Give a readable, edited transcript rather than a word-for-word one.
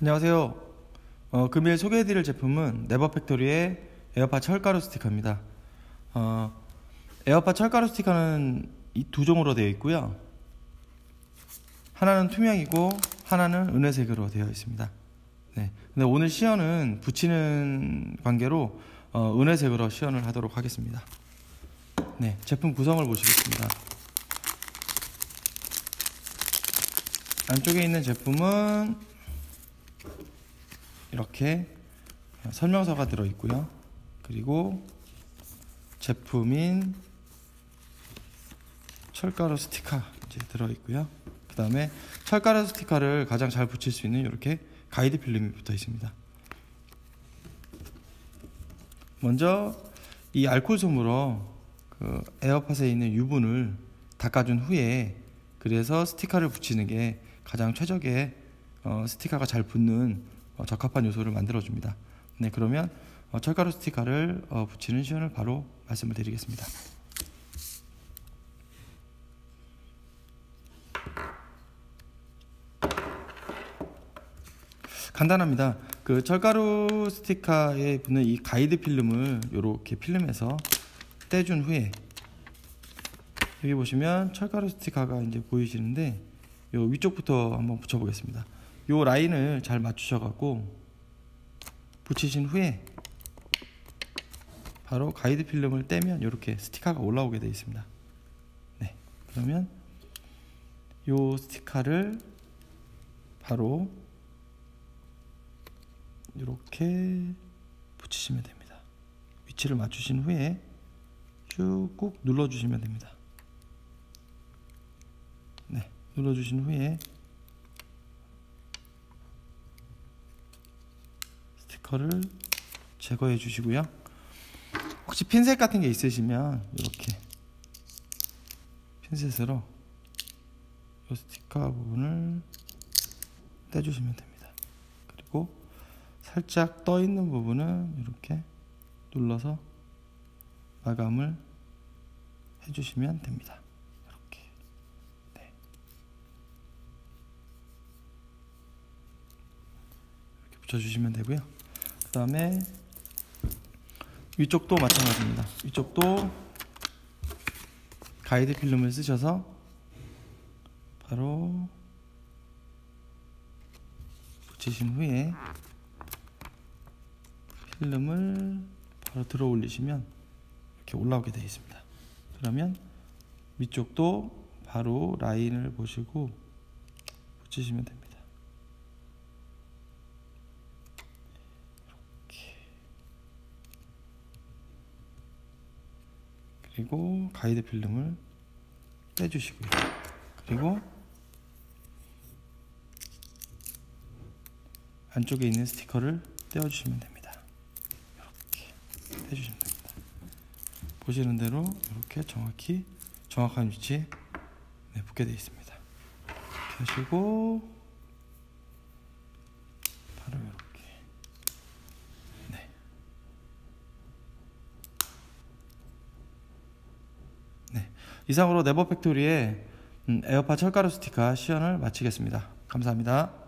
안녕하세요. 금일 소개해드릴 제품은 네버팩토리의 에어팟 철가루 스티커입니다. 에어팟 철가루 스티커는 이 두 종으로 되어 있고요. 하나는 투명이고 하나는 은회색으로 되어 있습니다. 네. 근데 오늘 시연은 붙이는 관계로 은회색으로 시연을 하도록 하겠습니다. 네, 제품 구성을 보시겠습니다. 안쪽에 있는 제품은 이렇게 설명서가 들어있고요. 그리고 제품인 철가루 스티커 이제 들어있고요. 그 다음에 철가루 스티커를 가장 잘 붙일 수 있는 이렇게 가이드 필름이 붙어 있습니다. 먼저 이 알코올 솜으로 그 에어팟에 있는 유분을 닦아준 후에, 그래서 스티커를 붙이는 게 가장 최적의 스티커가 잘 붙는 적합한 요소를 만들어줍니다. 네, 그러면 철가루 스티커를 붙이는 시연을 바로 말씀을 드리겠습니다. 간단합니다. 그 철가루 스티커에 붙는 이 가이드 필름을 이렇게 필름에서 떼준 후에, 여기 보시면 철가루 스티커가 이제 보이시는데 요 위쪽부터 한번 붙여보겠습니다. 요 라인을 잘 맞추셔갖고 붙이신 후에 바로 가이드 필름을 떼면 이렇게 스티커가 올라오게 되어 있습니다. 네, 그러면 요 스티커를 바로 이렇게 붙이시면 됩니다. 위치를 맞추신 후에 쭉 꾹 눌러주시면 됩니다. 네, 눌러주신 후에 스티커를 제거해 주시고요. 혹시 핀셋 같은 게 있으시면 이렇게 핀셋으로 이 스티커 부분을 떼주시면 됩니다. 그리고 살짝 떠 있는 부분은 이렇게 눌러서 마감을 해주시면 됩니다. 이렇게. 네. 이렇게 붙여주시면 되고요. 그 다음에 위쪽도 마찬가지입니다. 위쪽도 가이드 필름을 쓰셔서 바로 붙이신 후에 필름을 바로 들어 올리시면 이렇게 올라오게 되어 있습니다. 그러면 위쪽도 바로 라인을 보시고 붙이시면 됩니다. 이렇게. 그리고 가이드 필름을 빼주시고요. 그리고 안쪽에 있는 스티커를 떼어주시면 됩니다. 이렇게 떼주시면 됩니다. 보시는 대로 이렇게 정확한 위치에 붙게 되어 있습니다. 이렇게 하시고 바로 이렇게. 네. 네. 이상으로 네버팩토리의 에어팟 철가루 스티커 시연을 마치겠습니다. 감사합니다.